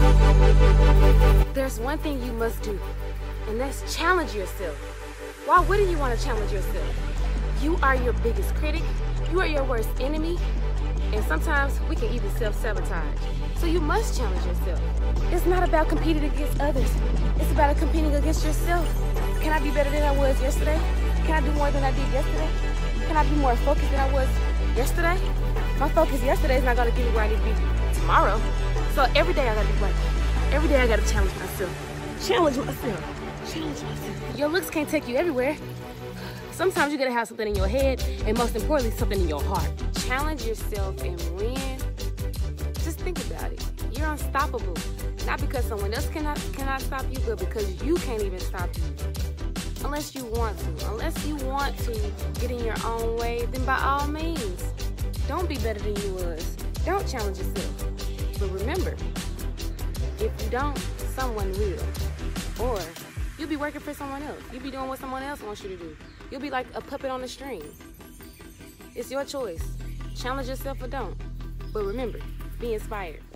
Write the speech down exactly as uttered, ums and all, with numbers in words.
There's one thing you must do, and that's challenge yourself. Why wouldn't you want to challenge yourself? You are your biggest critic, you are your worst enemy, and sometimes we can even self-sabotage. So you must challenge yourself. It's not about competing against others. It's about competing against yourself. Can I be better than I was yesterday? Can I do more than I did yesterday? Can I be more focused than I was yesterday? My focus yesterday is not going to get me where I need to be tomorrow. So every day I got to be working. Every day I got to challenge myself. Challenge myself. Challenge myself. Your looks can't take you everywhere. Sometimes you got to have something in your head, and most importantly, something in your heart. Challenge yourself and win. Just think about it. You're unstoppable. Not because someone else cannot cannot stop you, but because you can't even stop you. Unless you want to. Unless you want to get in your own way, then by all means, don't be better than you was. Don't challenge yourself. But remember, if you don't, someone will. Or you'll be working for someone else. You'll be doing what someone else wants you to do. You'll be like a puppet on a string. It's your choice. Challenge yourself or don't. But remember, be inspired.